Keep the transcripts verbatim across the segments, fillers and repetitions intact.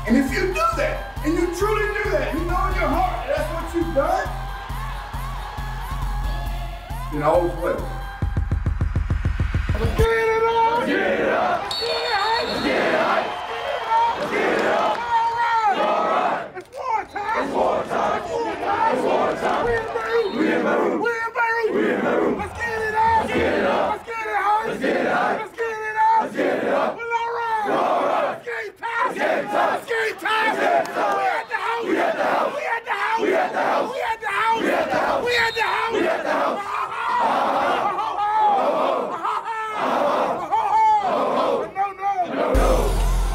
And if you do that, and you truly do that, you know in your heart that that's what you've done, then always wait. Let's get it up! Let's get it up! Let's get it up! Let's get it up! Let's get it up! All right! It's war time! It's war time! It's war time! It's war time! We in Beirut! We in Beirut! We in Beirut! We in Beirut! Let's get it up! Let's get it up! Let's get it up! Let's get it up! Let's get it up! Let's get it up! Well, all right! All right! It's game time! It's game time! It's game time! It's game time! We at the house! We at the house! We at the house! We at the house! We at the house! We at the house! We at the house! We at the house! No, no! No, no!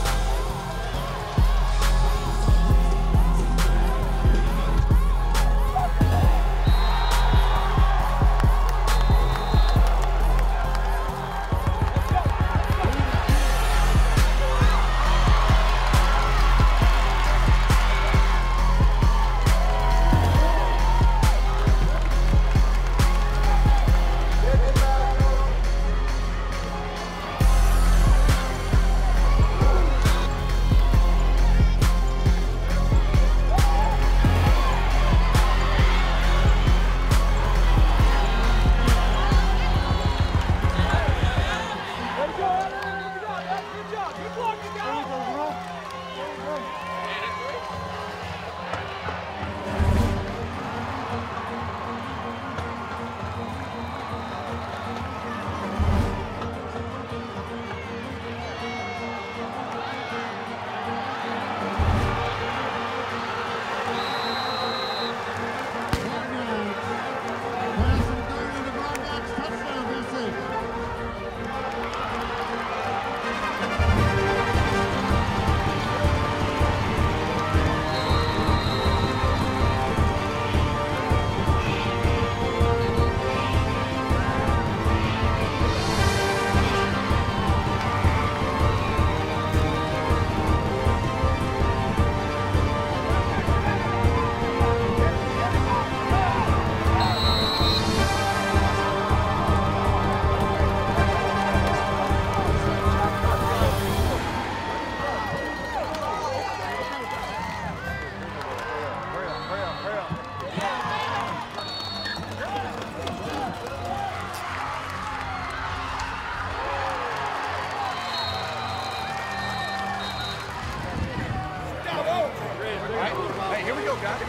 Hey, here we go, guys.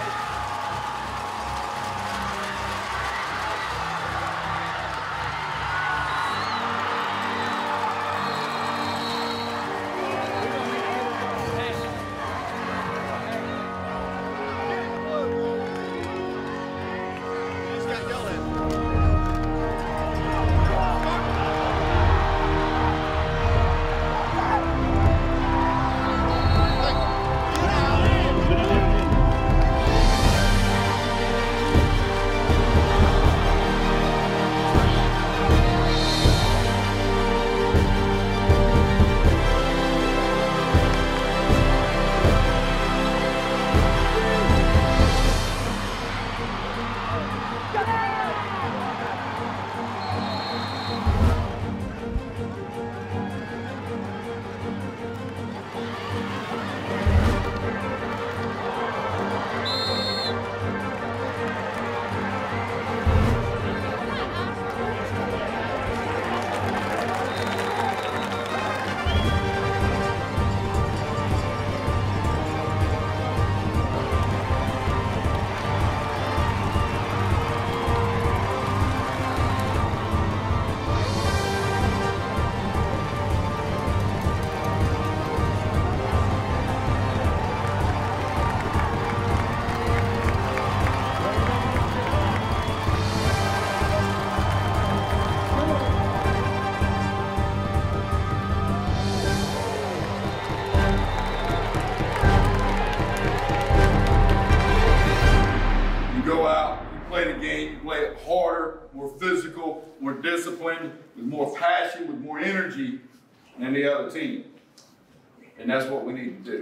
play the game, you play it harder, more physical, more disciplined, with more passion, with more energy than the other team. And that's what we need to do.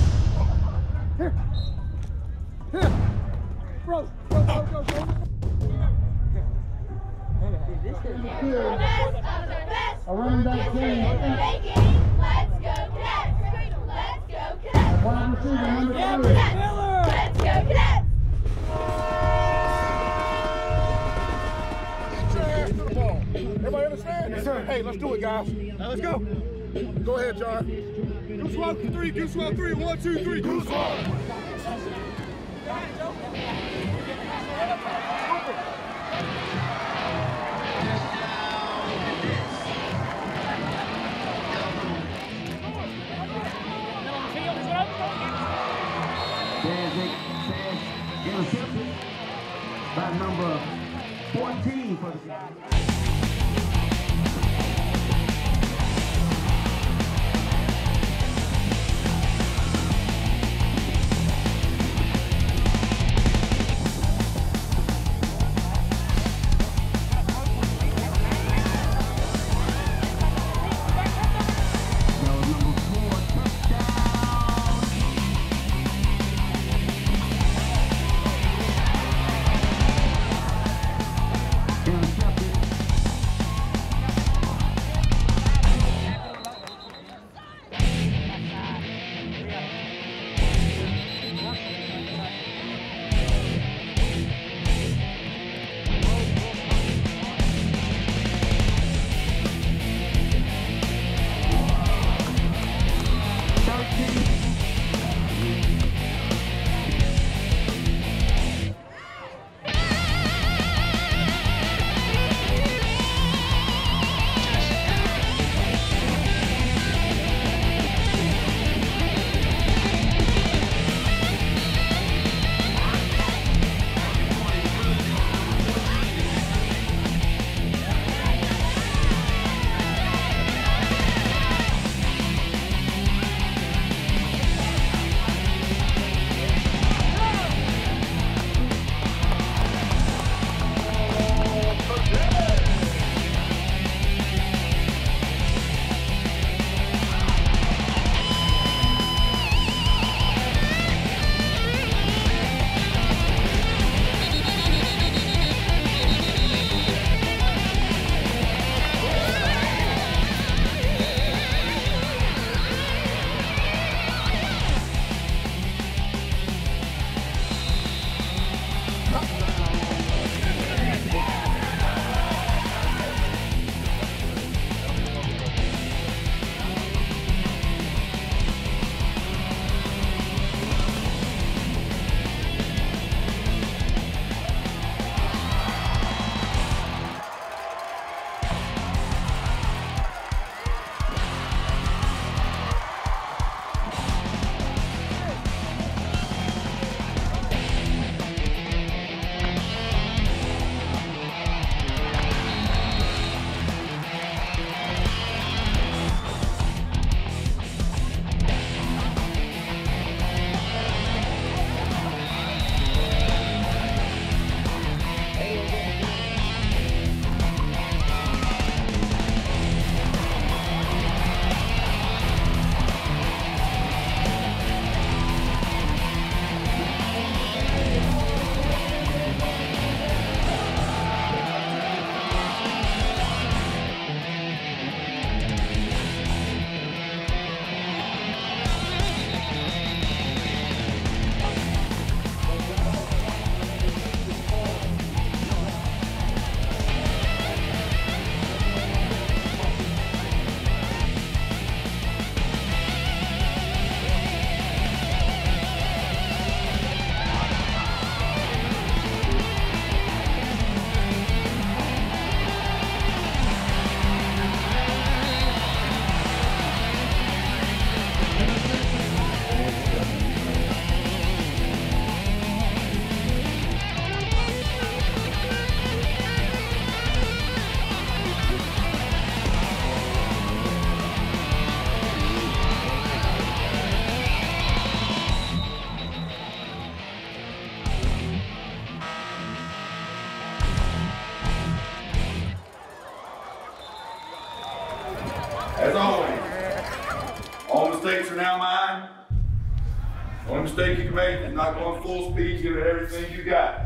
Here. Here. Bro, go, go, go, go. A running back team. Let's go, Cadets! Let's go, Cadets! guys. Now let's go. Go ahead, John. Goose Walk three, Goose Walk three, one, two, three, Goose Walk. Intercepted by number fourteen for the As always, all mistakes are now mine. The only mistake you can make is not going full speed, give it everything you got.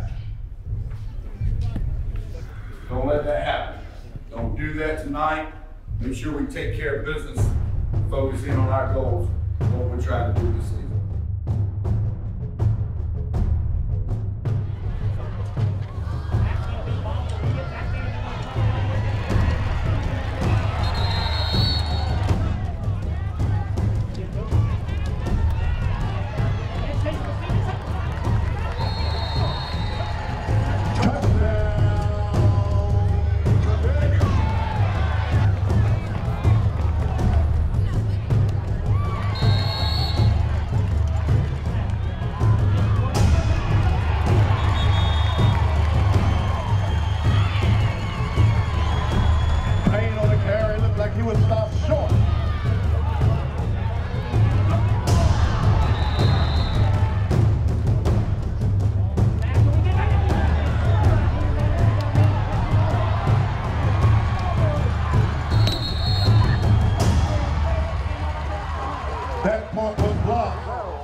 Don't let that happen. Don't do that tonight. Make sure we take care of business, focus in on our goals, what we're trying to do this season. That punt was blocked.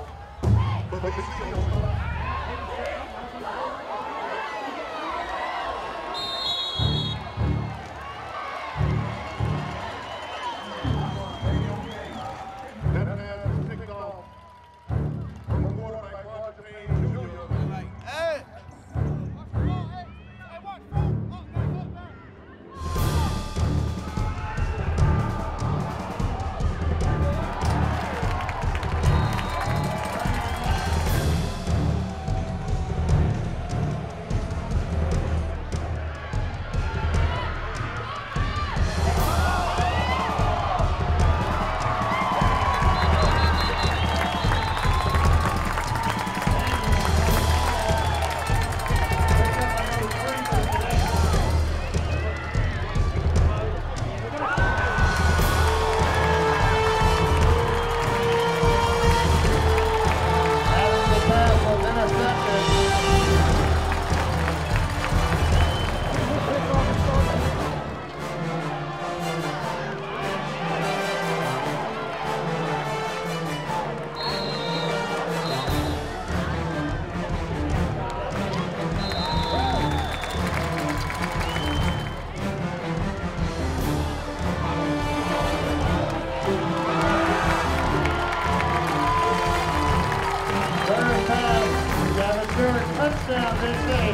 Touchdown, they say.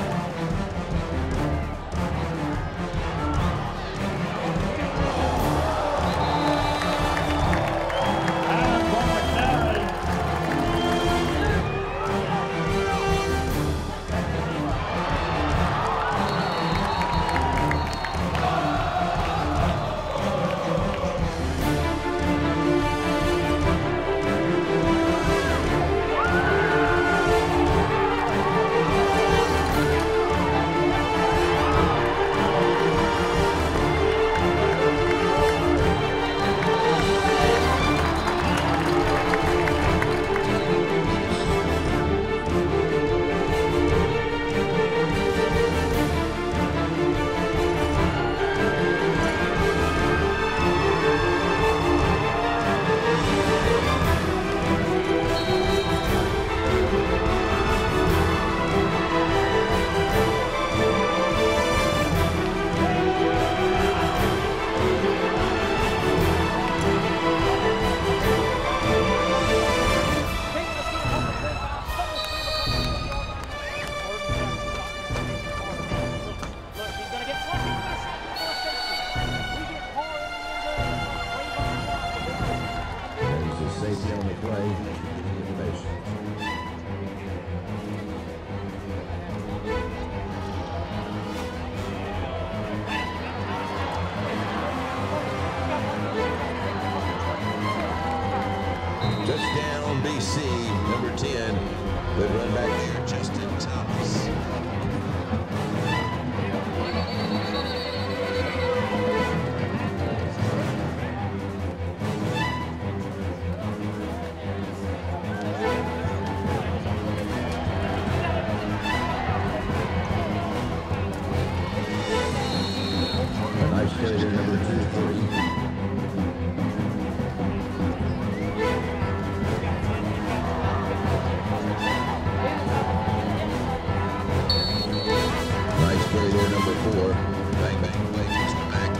Safety on the play, information. Touchdown B C, number ten, good run back there, Justin Thomas. Nice play there, number two for you. Nice play there, number four. Bang, bang, play, just back.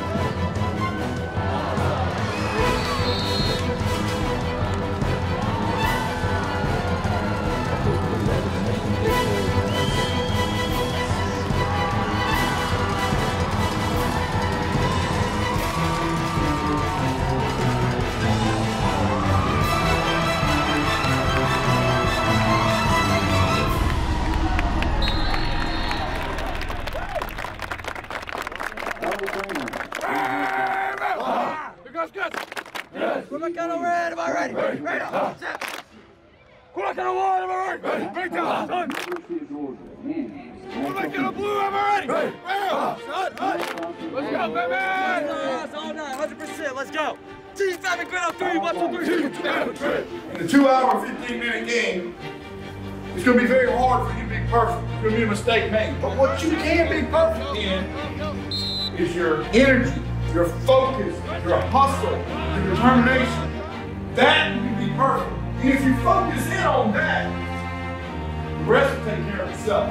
We're back on red, am I ready? Ready, ready, up, set. We're back on one, am I ready? Ready, break down, son. We're back on blue, am I ready? Ready, ready, up, son. Let's go, baby! That's all night, one hundred percent, let's go. Team seven, grid on three, one, two, three. In a two hour, fifteen minute game, it's going to be very hard for you to be perfect. It's going to be a mistake made. But what you can be perfect in is your energy, your focus, your hustle, your determination. That you And if you focus in on that, the rest will take care of itself.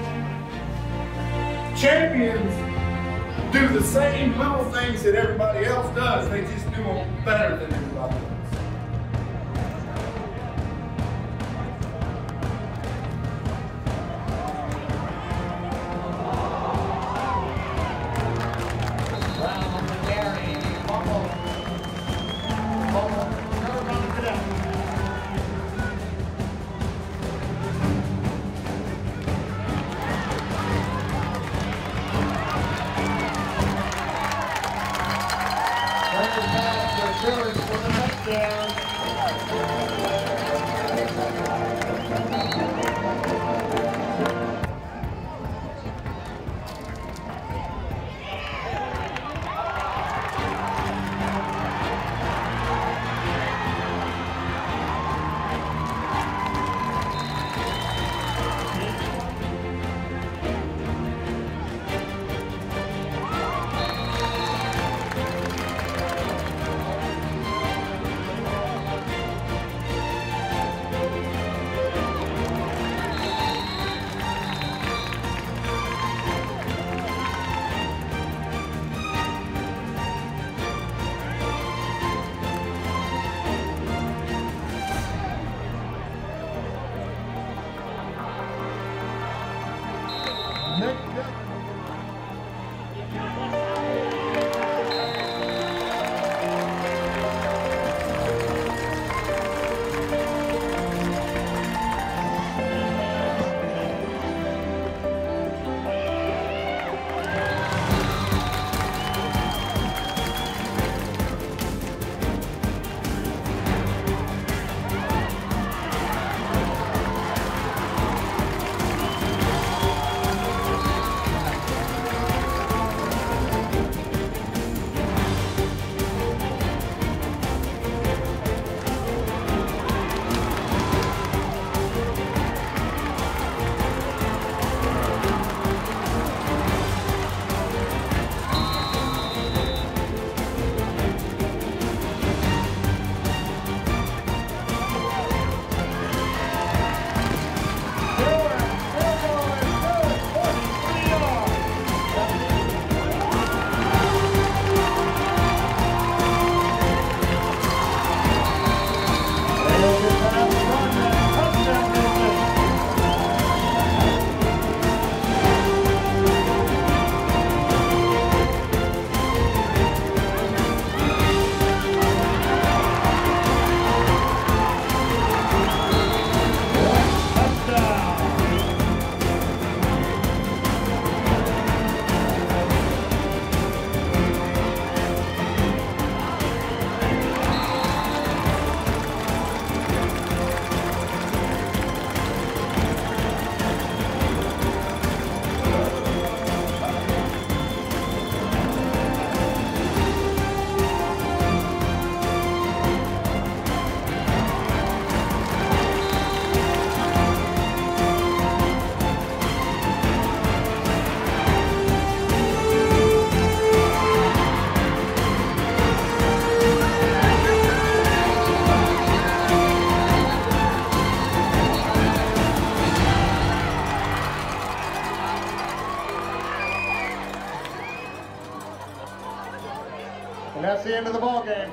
Champions do the same little things that everybody else does. They just do them better than everybody else. And that's the end of the ball game.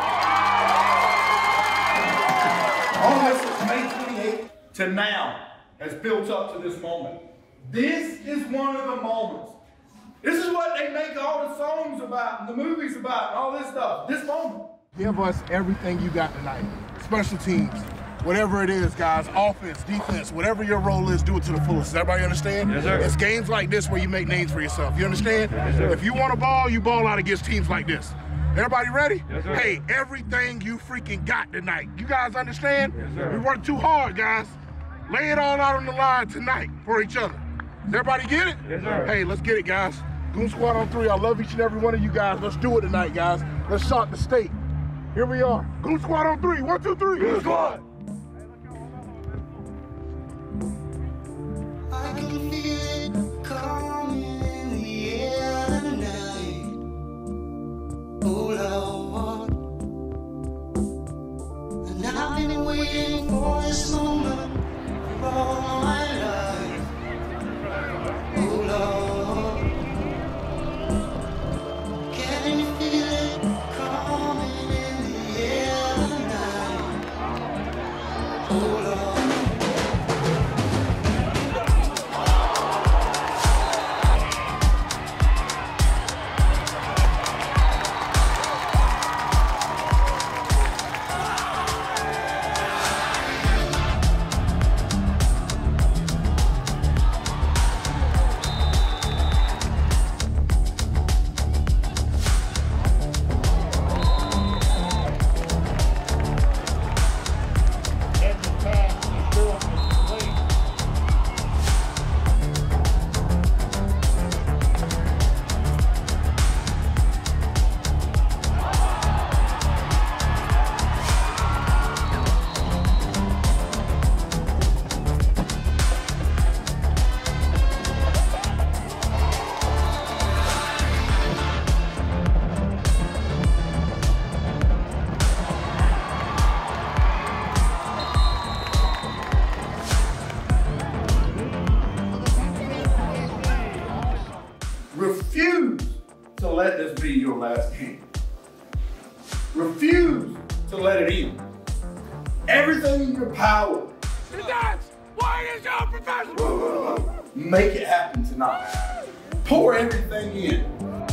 All this since May twenty-eighth to now has built up to this moment. This is one of the moments. This is what they make all the songs about and the movies about and all this stuff. This moment. Give us everything you got tonight. Special teams, whatever it is, guys, offense, defense, whatever your role is, do it to the fullest. Does everybody understand? Yes, sir. It's games like this where you make names for yourself. You understand? Yes, sir. If you want to ball, you ball out against teams like this. Everybody ready? Yes, sir. Hey, everything you freaking got tonight. You guys understand? Yes, sir. We worked too hard, guys. Lay it all out on the line tonight for each other. Does everybody get it? Yes, sir. Hey, let's get it, guys. Goon Squad on three. I love each and every one of you guys. Let's do it tonight, guys. Let's shock the state. Here we are. Goon Squad on three. One, two, three. Goon Squad. I can feel it coming in the air tonight. Oh Lord, and I've been waiting. all my life. Oh Lord, can you feel it coming in the air tonight? Oh Lord. Refuse to let this be your last game. Refuse to let it end. Everything in your power. That's why is your professional. Make it happen tonight. Pour everything in.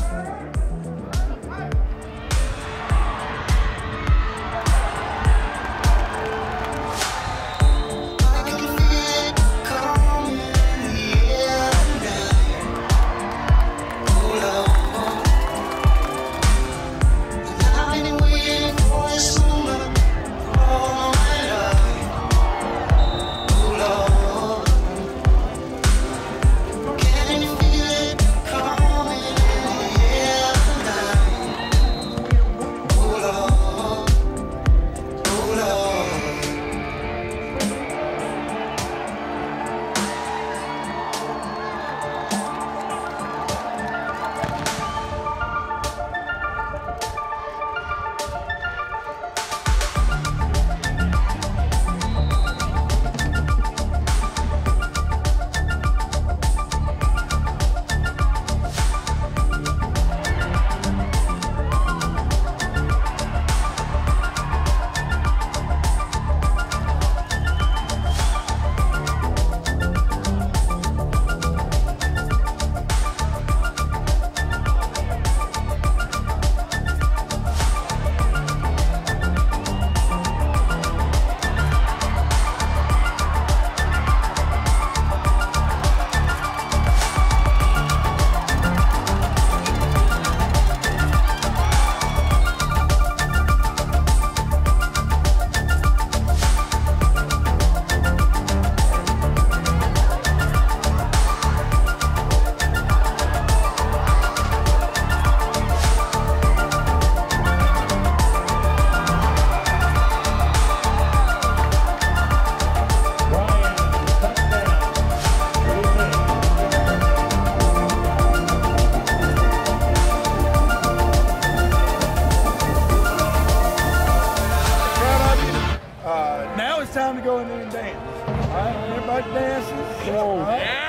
Time to go in there and dance. All right, everybody dances. Whoa.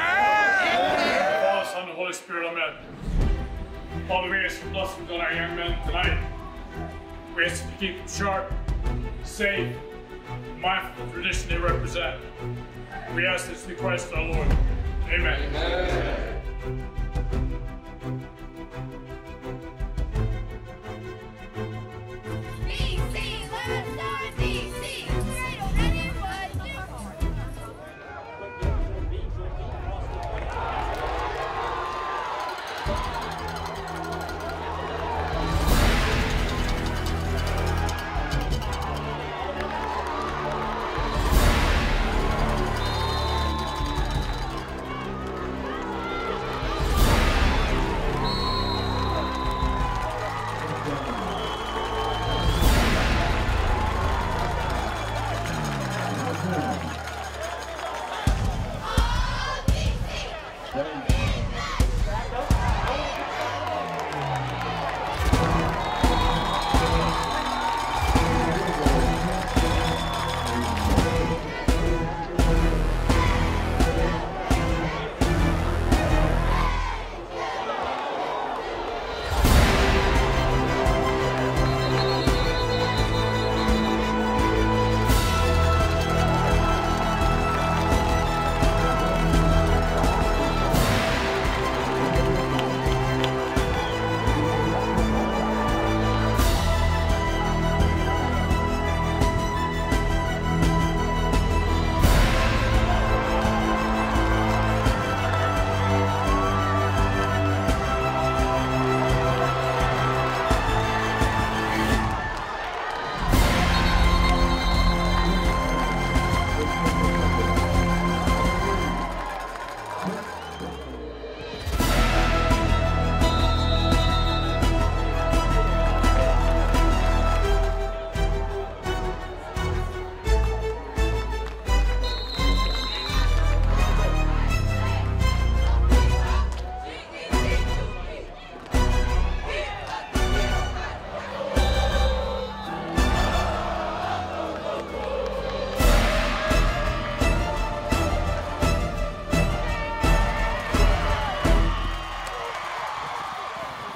Yeah. Father, Son, and Holy Spirit, amen. Father, we ask for blessings on our young men tonight. We ask you to keep them sharp, safe, mindful of the tradition they represent. We ask this through Christ our Lord. Amen. Amen.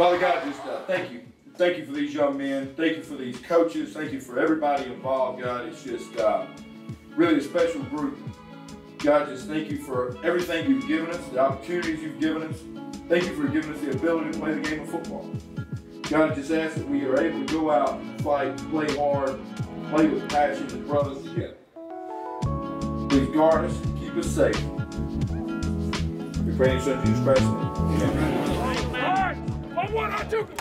Father God, just uh, thank you. Thank you for these young men. Thank you for these coaches. Thank you for everybody involved, God. It's just uh, really a special group. God, just thank you for everything you've given us, the opportunities you've given us. Thank you for giving us the ability to play the game of football. God, I just ask that we are able to go out and fight, play hard, play with passion as brothers together. Please guard us, keep us safe. We pray in your Son Jesus Christ. Amen. All right, on one, on two.